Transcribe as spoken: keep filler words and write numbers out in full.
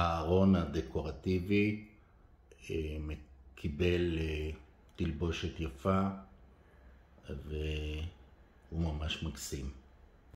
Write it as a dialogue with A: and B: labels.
A: הארון הדקורטיבי קיבל תלבושת יפה והוא ממש מקסים.